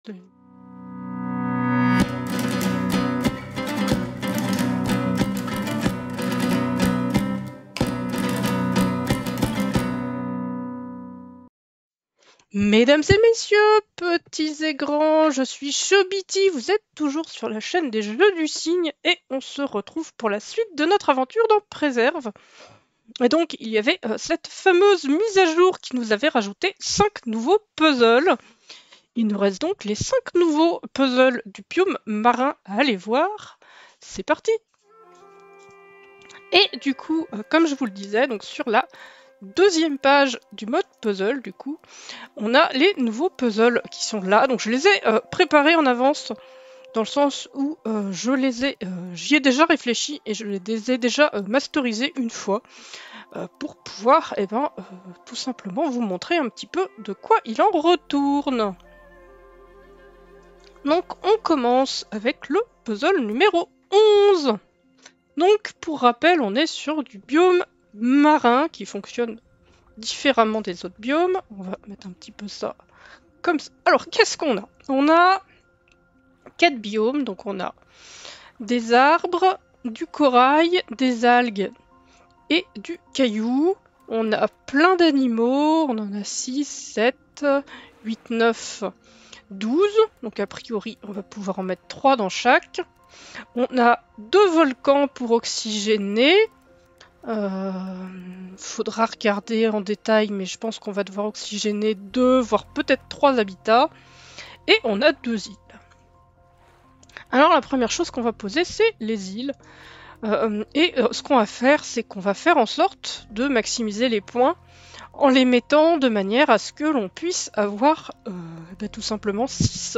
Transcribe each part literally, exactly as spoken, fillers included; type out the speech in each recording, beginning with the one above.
Mesdames et messieurs, petits et grands, je suis Chobiti, vous êtes toujours sur la chaîne des Jeux du Cygne et on se retrouve pour la suite de notre aventure dans Préserve. Et donc il y avait euh, cette fameuse mise à jour qui nous avait rajouté cinq nouveaux puzzles. Il nous reste donc les cinq nouveaux puzzles du biome marin à aller voir. C'est parti! Et du coup, euh, comme je vous le disais, donc sur la deuxième page du mode puzzle, du coup, on a les nouveaux puzzles qui sont là. Donc je les ai euh, préparés en avance, dans le sens où euh, je les ai, euh, j'y ai déjà réfléchi et je les ai déjà euh, masterisés une fois euh, pour pouvoir, eh ben, euh, tout simplement vous montrer un petit peu de quoi il en retourne. Donc on commence avec le puzzle numéro onze. Donc pour rappel, on est sur du biome marin qui fonctionne différemment des autres biomes. On va mettre un petit peu ça comme ça. Alors qu'est-ce qu'on a? On a quatre biomes, donc on a des arbres, du corail, des algues et du caillou. On a plein d'animaux, on en a six, sept, huit, neuf, douze. Donc a priori on va pouvoir en mettre trois dans chaque. On a deux volcans pour oxygéner. Euh, faudra regarder en détail, mais je pense qu'on va devoir oxygéner deux, voire peut-être trois habitats. Et on a deux îles. Alors la première chose qu'on va poser, c'est les îles. Euh, et euh, ce qu'on va faire, c'est qu'on va faire en sorte de maximiser les points en les mettant de manière à ce que l'on puisse avoir euh, bah, tout simplement six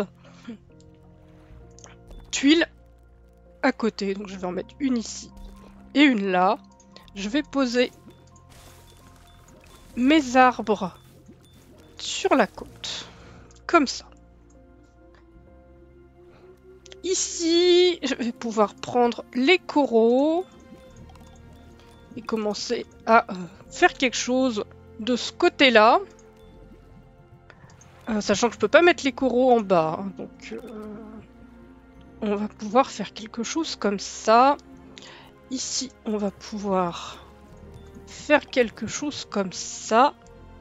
tuiles à côté. Donc je vais en mettre une ici et une là. Je vais poser mes arbres sur la côte, comme ça. Ici, je vais pouvoir prendre les coraux et commencer à euh, faire quelque chose de ce côté-là. Euh, sachant que je peux pas mettre les coraux en bas. Hein, donc, euh, on va pouvoir faire quelque chose comme ça. Ici, on va pouvoir faire quelque chose comme ça.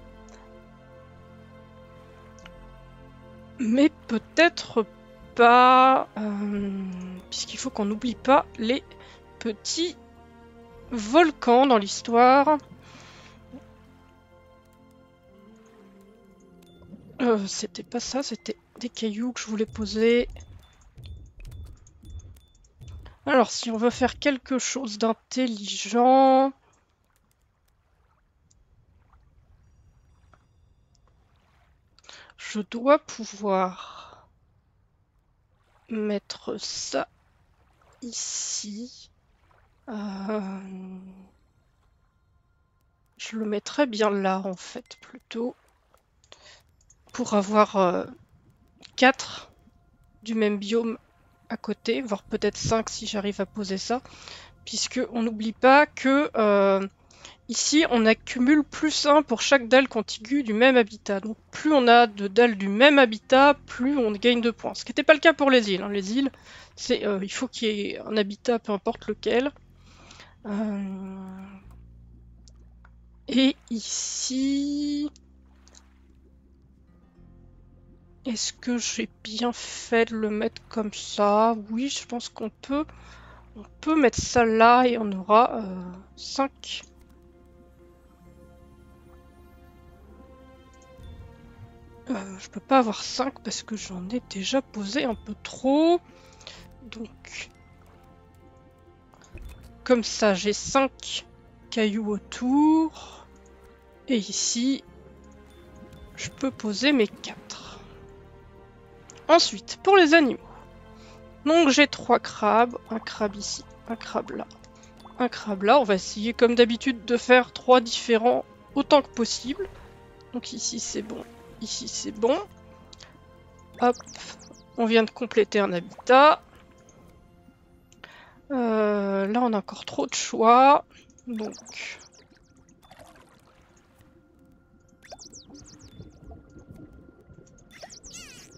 Mais peut-être pas, euh, puisqu'il faut qu'on n'oublie pas les petits volcans dans l'histoire. Euh, c'était pas ça, c'était des cailloux que je voulais poser. Alors, si on veut faire quelque chose d'intelligent... Je dois pouvoir mettre ça ici. Euh... Je le mettrais bien là, en fait, plutôt. Pour avoir euh, quatre du même biome à côté, voire peut-être cinq si j'arrive à poser ça. Puisque on n'oublie pas que euh, ici on accumule plus un pour chaque dalle contiguë du même habitat. Donc plus on a de dalles du même habitat, plus on gagne de points. Ce qui n'était pas le cas pour les îles. Hein. Les îles, c'est euh, il faut qu'il y ait un habitat, peu importe lequel. Euh... Et ici... Est-ce que j'ai bien fait de le mettre comme ça? Oui, je pense qu'on peut... On peut mettre ça là et on aura euh, cinq. Euh, je peux pas avoir cinq parce que j'en ai déjà posé un peu trop. Donc, comme ça, j'ai cinq cailloux autour. Et ici, je peux poser mes quatre. Ensuite, pour les animaux. Donc, j'ai trois crabes. Un crabe ici, un crabe là, un crabe là. On va essayer, comme d'habitude, de faire trois différents autant que possible. Donc ici, c'est bon. Ici, c'est bon. Hop, on vient de compléter un habitat. Euh, là, on a encore trop de choix. Donc...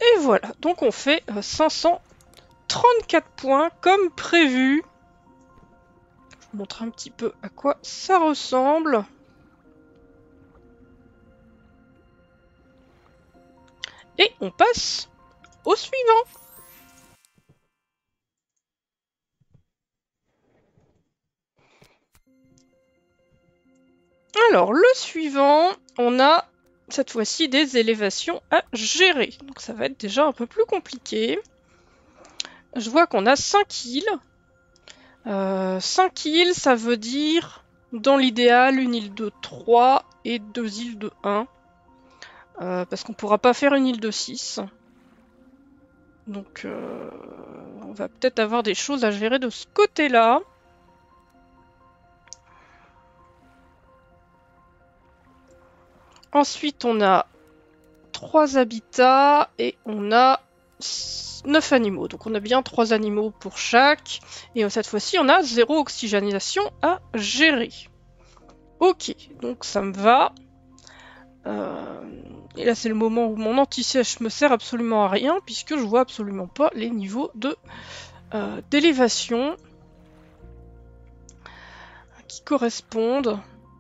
Et voilà, donc on fait euh, cinq cent trente-quatre points comme prévu. Je vous montre un petit peu à quoi ça ressemble. Et on passe au suivant. Alors, le suivant, on a cette fois-ci des élévations à gérer. Donc ça va être déjà un peu plus compliqué. Je vois qu'on a cinq îles. Euh, cinq îles, ça veut dire, dans l'idéal, une île de trois et deux îles de un. Euh, parce qu'on ne pourra pas faire une île de six. Donc euh, on va peut-être avoir des choses à gérer de ce côté-là. Ensuite, on a trois habitats et on a neuf animaux. Donc on a bien trois animaux pour chaque. Et cette fois-ci, on a zéro oxygénation à gérer. Ok, donc ça me va. Euh, et là, c'est le moment où mon anti-sèche me sert absolument à rien, puisque je vois absolument pas les niveaux de euh, d'élévation qui correspondent.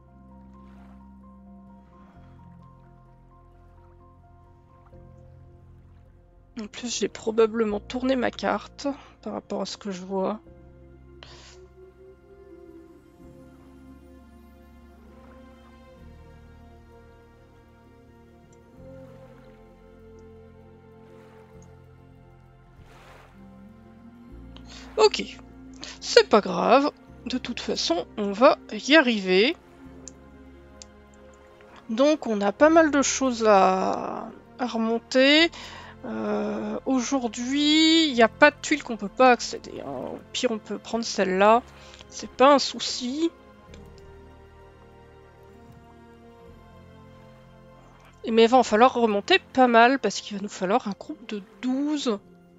En plus, j'ai probablement tourné ma carte par rapport à ce que je vois. Ok, c'est pas grave. De toute façon, on va y arriver. Donc, on a pas mal de choses à, à remonter. Euh, Aujourd'hui, il n'y a pas de tuiles qu'on peut pas accéder. Hein. Au pire, on peut prendre celle-là. C'est pas un souci. Mais il va en falloir remonter pas mal parce qu'il va nous falloir un groupe de douze.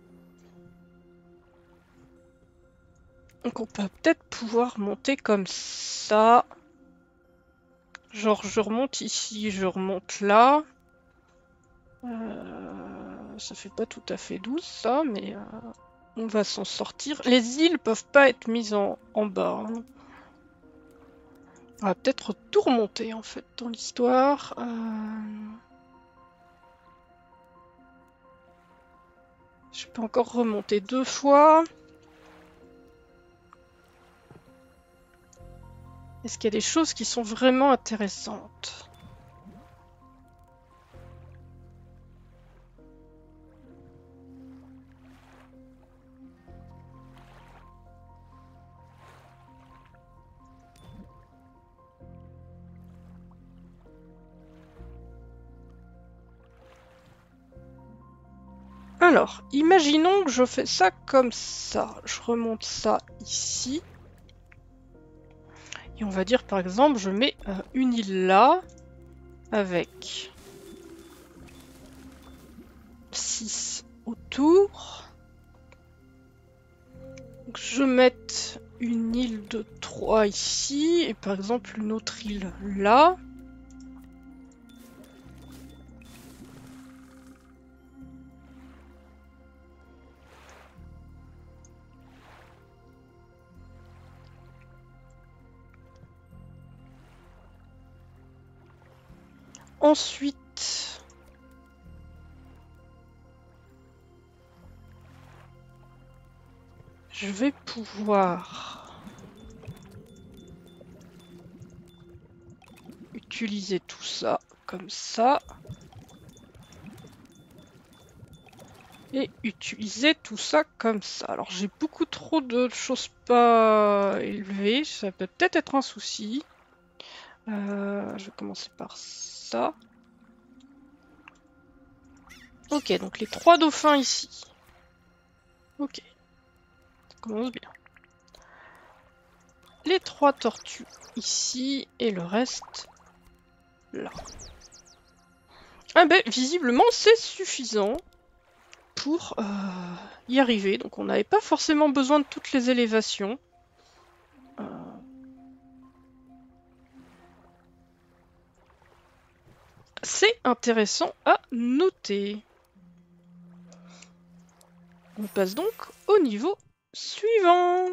Donc on peut peut-être pouvoir monter comme ça. Genre je remonte ici, je remonte là. Euh, ça fait pas tout à fait douze ça, mais euh, on va s'en sortir. Les îles peuvent pas être mises en, en bas. Hein. On va peut-être tout remonter en fait dans l'histoire. Euh... Je peux encore remonter deux fois. Est-ce qu'il y a des choses qui sont vraiment intéressantes? Alors, imaginons que je fais ça comme ça. Je remonte ça ici. Et on va dire par exemple, je mets euh, une île là, avec six autour. Donc, je mets une île de trois ici, et par exemple une autre île là. Ensuite, je vais pouvoir utiliser tout ça comme ça. Et utiliser tout ça comme ça. Alors j'ai beaucoup trop de choses pas élevées, ça peut peut-être être un souci. Euh, je vais commencer par ça. Ok, donc les trois dauphins ici. Ok, ça commence bien. Les trois tortues ici et le reste là. Ah ben, visiblement c'est suffisant pour euh, y arriver. Donc on n'avait pas forcément besoin de toutes les élévations. Euh... C'est intéressant à noter. On passe donc au niveau suivant.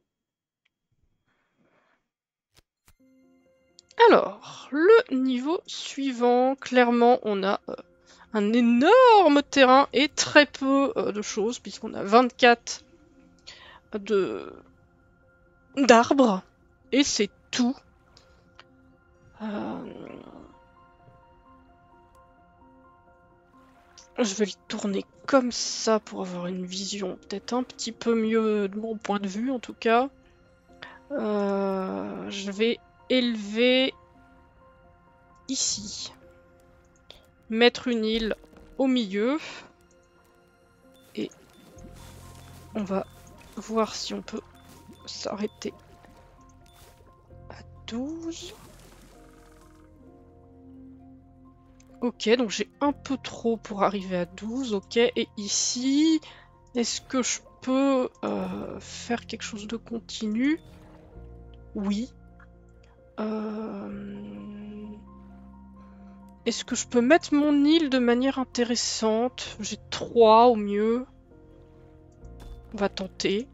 Alors, le niveau suivant, clairement, on a euh, un énorme terrain et très peu euh, de choses, puisqu'on a vingt-quatre de d'arbres, et c'est tout. Euh... Je vais le tourner comme ça pour avoir une vision peut-être un petit peu mieux de mon point de vue, en tout cas. Euh... Je vais élever ici. Mettre une île au milieu. Et on va voir si on peut s'arrêter à douze. Ok, donc j'ai un peu trop pour arriver à douze. Ok, et ici, est-ce que je peux euh, faire quelque chose de continu? Oui. Euh... Est-ce que je peux mettre mon île de manière intéressante? J'ai trois au mieux. On va tenter.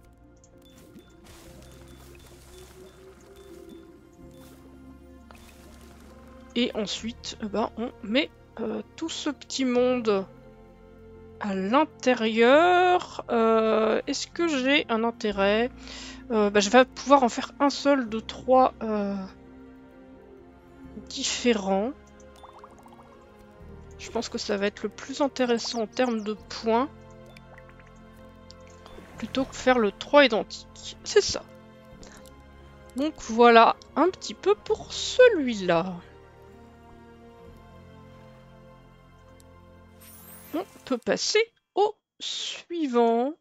Et ensuite, eh ben, on met euh, tout ce petit monde à l'intérieur. Euh, Est-ce que j'ai un intérêt? euh, bah, Je vais pouvoir en faire un seul de trois euh, différents. Je pense que ça va être le plus intéressant en termes de points. Plutôt que faire le trois identique. C'est ça. Donc voilà un petit peu pour celui-là. On peut passer au suivant.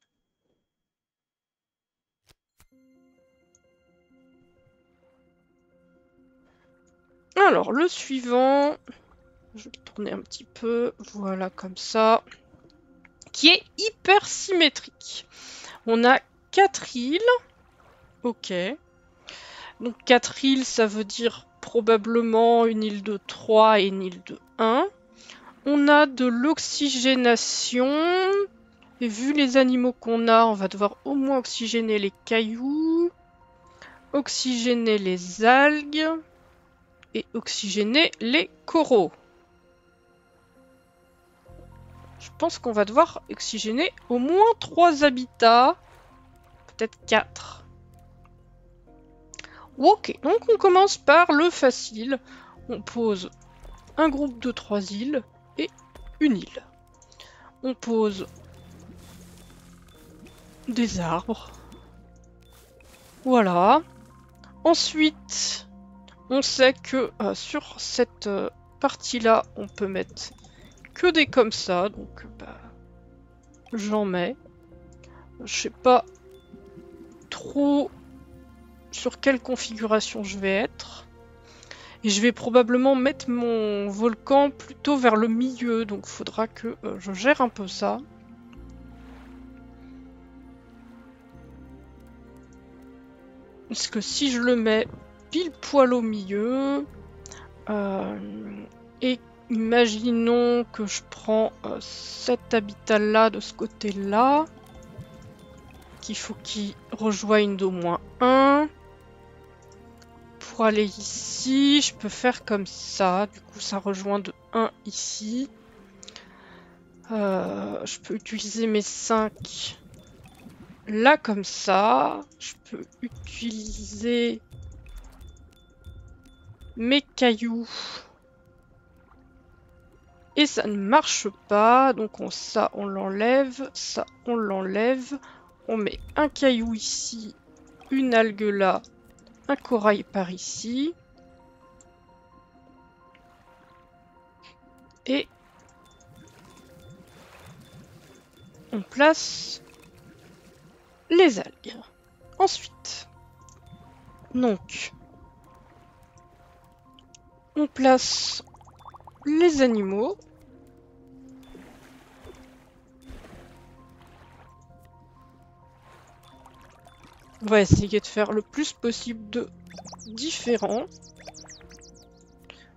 Alors le suivant, je vais tourner un petit peu, voilà comme ça, qui est hyper symétrique. On a quatre îles, ok. Donc quatre îles, ça veut dire probablement une île de trois et une île de un. On a de l'oxygénation. Et vu les animaux qu'on a, on va devoir au moins oxygéner les cailloux, oxygéner les algues et oxygéner les coraux. Je pense qu'on va devoir oxygéner au moins trois habitats, peut-être quatre. Ok, donc on commence par le facile. On pose un groupe de trois îles et une île. On pose des arbres. Voilà. Ensuite, on sait que euh, sur cette euh, partie-là, on peut mettre que des comme ça. Donc, bah, j'en mets. Je sais pas trop sur quelle configuration je vais être. Et je vais probablement mettre mon volcan plutôt vers le milieu. Donc, il faudra que euh, je gère un peu ça. Parce que si je le mets pile poil au milieu, euh, et imaginons que je prends euh, cet habitat-là de ce côté-là, qu'il faut qu'il rejoigne d'au moins un. Pour aller ici, je peux faire comme ça, du coup ça rejoint de un ici. Euh, je peux utiliser mes cinq là comme ça. Je peux utiliser mes cailloux. Et ça ne marche pas. Donc on, ça on l'enlève. Ça on l'enlève. On met un caillou ici. Une algue là. Un corail par ici. Et on place les algues. Ensuite, donc, on place les animaux. On va essayer de faire le plus possible de différents.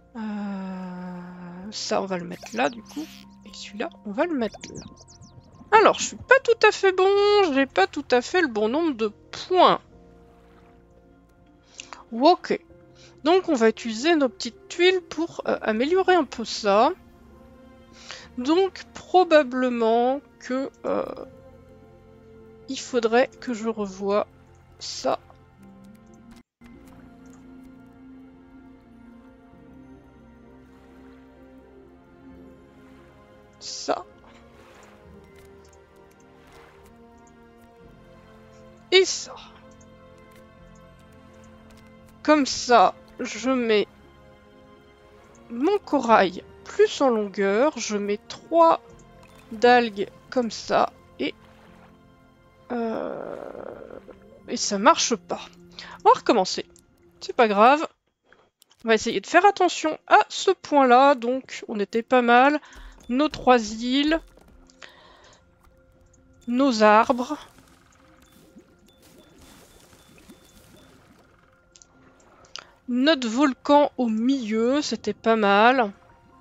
Euh, ça, on va le mettre là, du coup. Et celui-là, on va le mettre là. Alors, je suis pas tout à fait bon, j'ai pas tout à fait le bon nombre de points. Ok. Donc, on va utiliser nos petites tuiles pour euh, améliorer un peu ça. Donc, probablement que euh, il faudrait que je revoie ça. Ça. Et ça. Comme ça, je mets mon corail plus en longueur. Je mets trois d'algues comme ça. Et, euh, et ça marche pas. On va recommencer. C'est pas grave. On va essayer de faire attention à ce point-là. Donc, on était pas mal. Nos trois îles. Nos arbres. Notre volcan au milieu, c'était pas mal.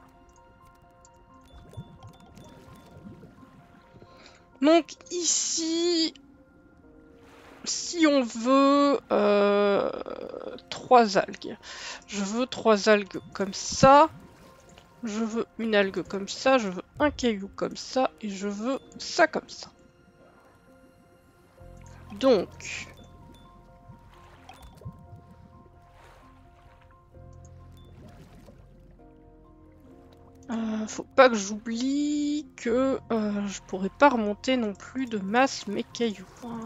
Donc ici, si on veut euh, trois algues, je veux trois algues comme ça, je veux une algue comme ça, je veux un caillou comme ça, et je veux ça comme ça. Donc... Euh, faut pas que j'oublie que euh, je pourrais pas remonter non plus de masse mes cailloux.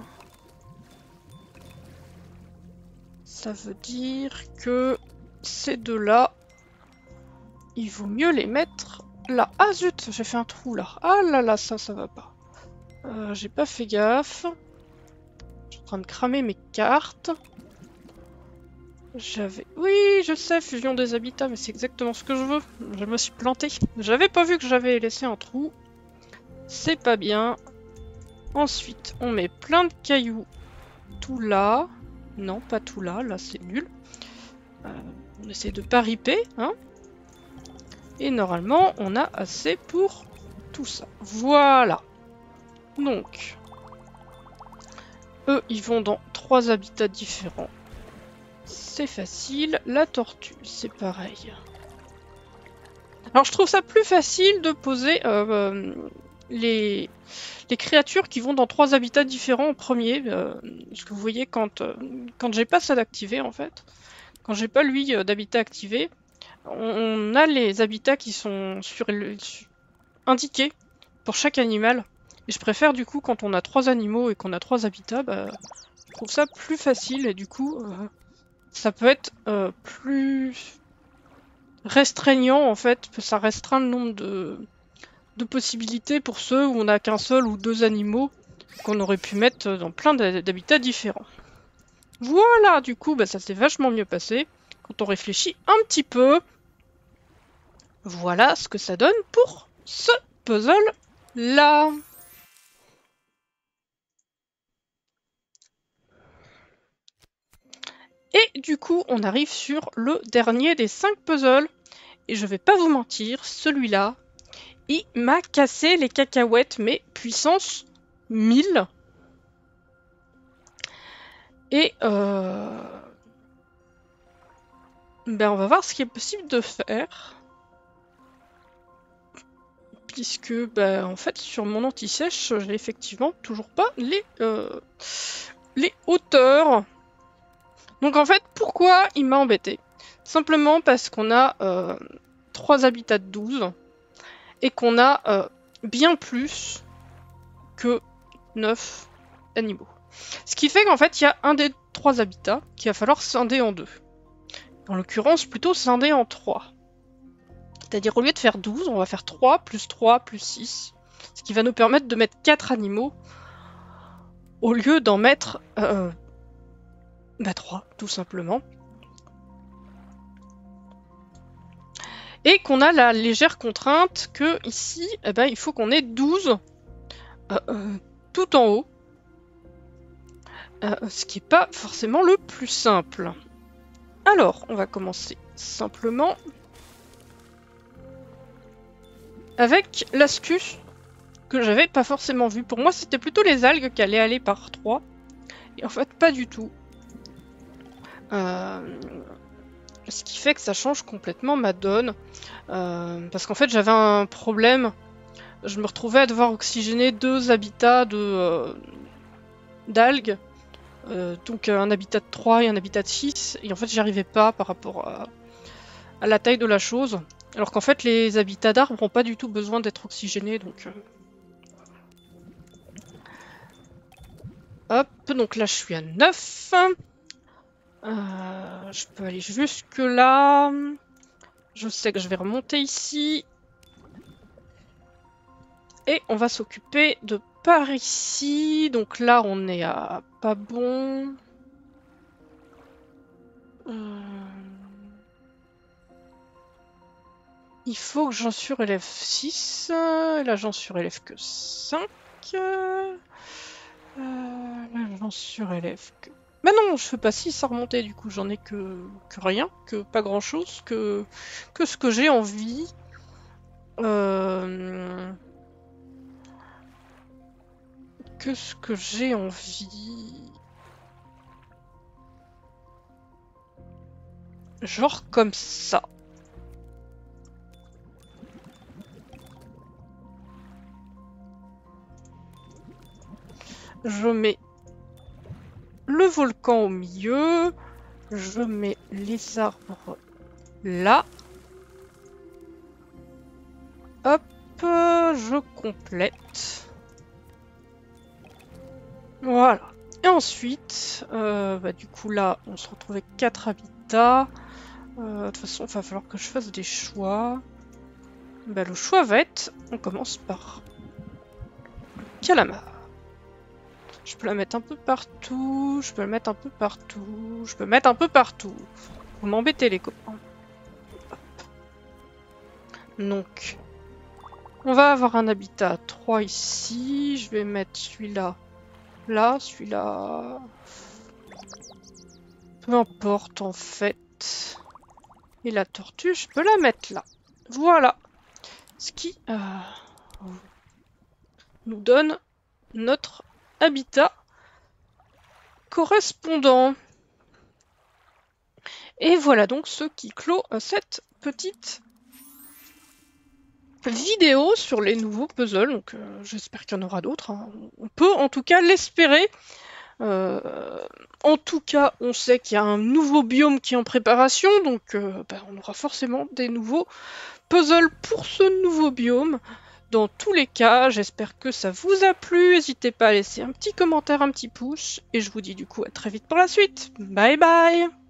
Ça veut dire que ces deux-là, il vaut mieux les mettre là. Ah zut, j'ai fait un trou là. Ah là là, ça, ça va pas. Euh, j'ai pas fait gaffe. Je suis en train de cramer mes cartes. J'avais... Oui, je sais, fusion des habitats, mais c'est exactement ce que je veux. Je me suis planté. J'avais pas vu que j'avais laissé un trou. C'est pas bien. Ensuite, on met plein de cailloux tout là. Non, pas tout là, là c'est nul. Euh, on essaie de pas riper, hein. Et normalement, on a assez pour tout ça. Voilà. Donc, eux, ils vont dans trois habitats différents. C'est facile. La tortue, c'est pareil. Alors, je trouve ça plus facile de poser euh, euh, les, les créatures qui vont dans trois habitats différents en premier. Euh, parce que vous voyez, quand, euh, quand j'ai pas ça d'activer, en fait, quand j'ai pas lui euh, d'habitat activé, on, on a les habitats qui sont sur, sur, indiqués pour chaque animal. Et je préfère, du coup, quand on a trois animaux et qu'on a trois habitats, bah, je trouve ça plus facile et du coup... Euh, ça peut être euh, plus restreignant en fait, ça restreint le nombre de, de possibilités pour ceux où on n'a qu'un seul ou deux animaux qu'on aurait pu mettre dans plein d'habitats différents. Voilà, du coup, bah, ça s'est vachement mieux passé. Quand on réfléchit un petit peu, voilà ce que ça donne pour ce puzzle-là. Et du coup, on arrive sur le dernier des cinq puzzles. Et je vais pas vous mentir, celui-là, il m'a cassé les cacahuètes, mais puissance mille. Et euh... ben on va voir ce qui est possible de faire. Puisque, ben, en fait, sur mon anti-sèche, j'ai effectivement toujours pas les, euh, les hauteurs. Donc en fait, pourquoi il m'a embêté? Simplement parce qu'on a euh, trois habitats de douze et qu'on a euh, bien plus que neuf animaux. Ce qui fait qu'en fait, il y a un des trois habitats qu'il va falloir scinder en deux. En l'occurrence, plutôt scinder en trois. C'est-à-dire, au lieu de faire douze, on va faire trois, plus trois, plus six. Ce qui va nous permettre de mettre quatre animaux au lieu d'en mettre euh, bah, trois, tout simplement. Et qu'on a la légère contrainte que ici, eh ben, il faut qu'on ait douze euh, euh, tout en haut. Euh, ce qui n'est pas forcément le plus simple. Alors, on va commencer simplement avec l'astuce que j'avais pas forcément vu. Pour moi, c'était plutôt les algues qui allaient aller par trois. Et en fait, pas du tout. Euh, ce qui fait que ça change complètement ma donne. Euh, parce qu'en fait, j'avais un problème. Je me retrouvais à devoir oxygéner deux habitats de euh, d'algues. Euh, donc un habitat de trois et un habitat de six. Et en fait, j'y arrivais pas par rapport à, à la taille de la chose. Alors qu'en fait, les habitats d'arbres n'ont pas du tout besoin d'être oxygénés. Donc... Euh... Hop, donc là je suis à neuf. Euh, je peux aller jusque là. Je sais que je vais remonter ici. Et on va s'occuper de par ici. Donc là on est à pas bon. Euh... Il faut que j'en surélève six. Et là j'en surélève que cinq. Euh... Là j'en surélève que... Mais non, je fais pas six à remonter, du coup j'en ai que, que rien, que pas grand chose, que, que ce que j'ai envie. Euh... Que ce que j'ai envie. Genre comme ça. Je mets le volcan au milieu. Je mets les arbres là. Hop, je complète. Voilà. Et ensuite, euh, bah, du coup là, on se retrouve avec quatre habitats. Euh, de toute façon, il va falloir que je fasse des choix. Bah, le choix va être, on commence par calamar. Je peux la mettre un peu partout, je peux la mettre un peu partout, je peux mettre un peu partout. Vous m'embêtez les copains. Hop. Donc, on va avoir un habitat à trois ici. Je vais mettre celui-là là, celui-là... Peu importe en fait. Et la tortue, je peux la mettre là. Voilà. Ce qui euh, nous donne notre habitat correspondant. Et voilà donc ce qui clôt cette petite vidéo sur les nouveaux puzzles. Donc euh, j'espère qu'il y en aura d'autres. Hein. On peut en tout cas l'espérer. Euh, en tout cas, on sait qu'il y a un nouveau biome qui est en préparation. Donc euh, bah, on aura forcément des nouveaux puzzles pour ce nouveau biome. Dans tous les cas, j'espère que ça vous a plu. N'hésitez pas à laisser un petit commentaire, un petit pouce. Et je vous dis du coup à très vite pour la suite. Bye bye!